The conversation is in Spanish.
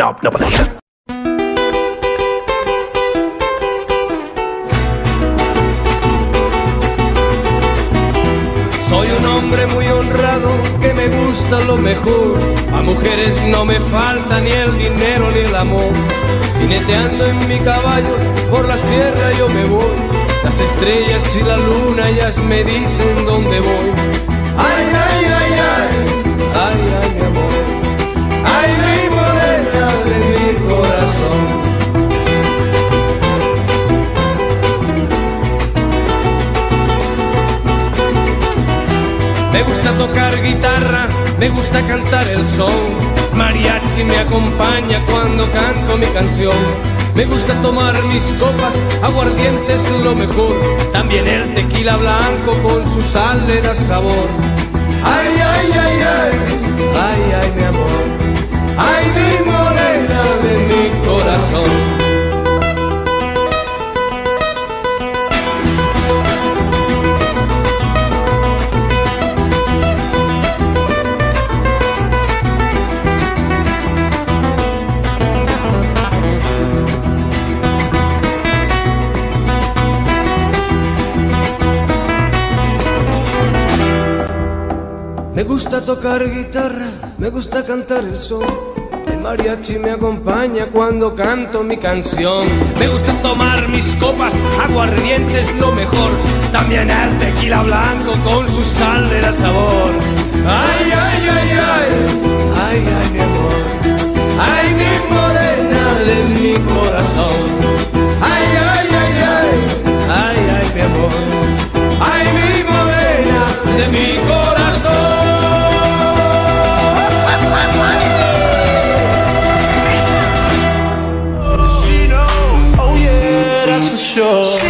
No podría. Soy un hombre muy honrado que me gusta lo mejor. A mujeres no me falta ni el dinero ni el amor. Jineteando en mi caballo por la sierra yo me voy. Las estrellas y la luna ellas me dicen dónde voy. Ay, ay, ay, ay, ay, ay, mi amor. Ay, mi morena de mi corazón. Me gusta tocar guitarra, me gusta cantar el son. Mariachi me acompaña cuando canto mi canción. Me gusta tomar mis copas, aguardiente es lo mejor. También el tequila blanco con su sal le da sabor. Ay, ay, ay, ay, ay, ay, mi amor. Ay, mi morena de mi corazón. Me gusta tocar guitarra, me gusta cantar el son. El mariachi me acompaña cuando canto mi canción. Me gusta tomar mis copas, aguardiente es lo mejor. También el tequila blanco con su sal le da sabor. Ay, ay, ay, ay, ay, ay, mi amor. Ay, mi morena de mi corazón. Ay, ay, ay, ay, ay, ay, mi amor. Ay, mi morena de mi corazón. Sure.